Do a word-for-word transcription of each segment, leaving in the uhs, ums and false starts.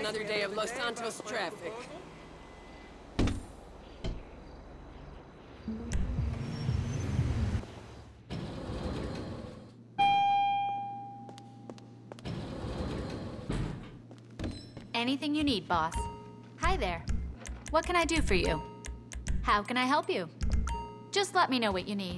another day of Los Santos traffic. Anything you need, boss. Hi there. What can I do for you? How can I help you? Just let me know what you need.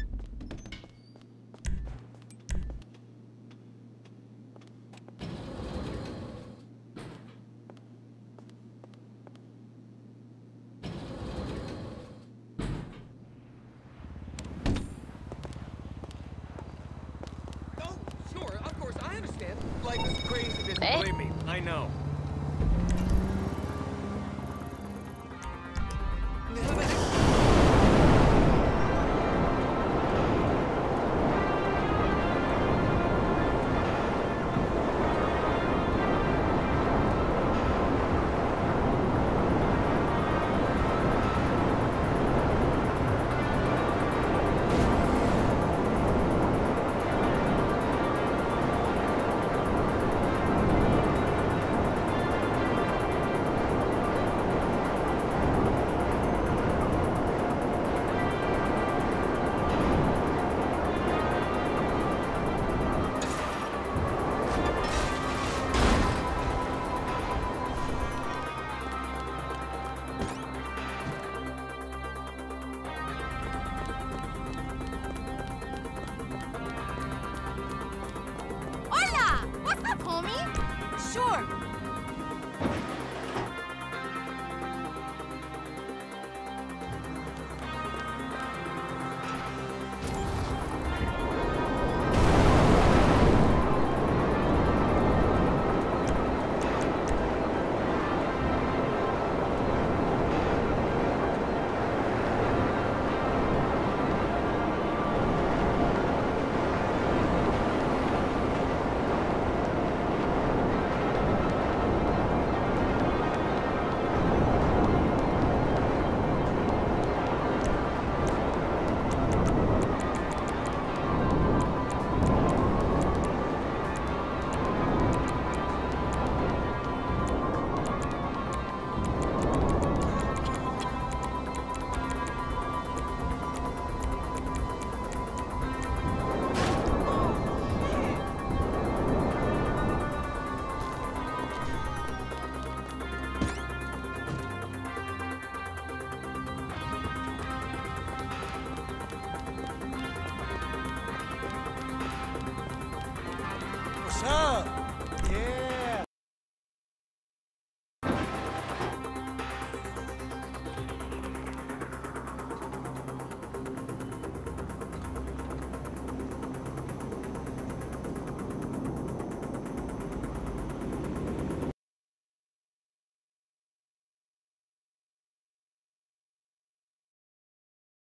Oh, sure, of course, I understand. Life is crazy busy, Eh? believe me. I know. Hola! What's up, homie? Sure. What's up? Yeah.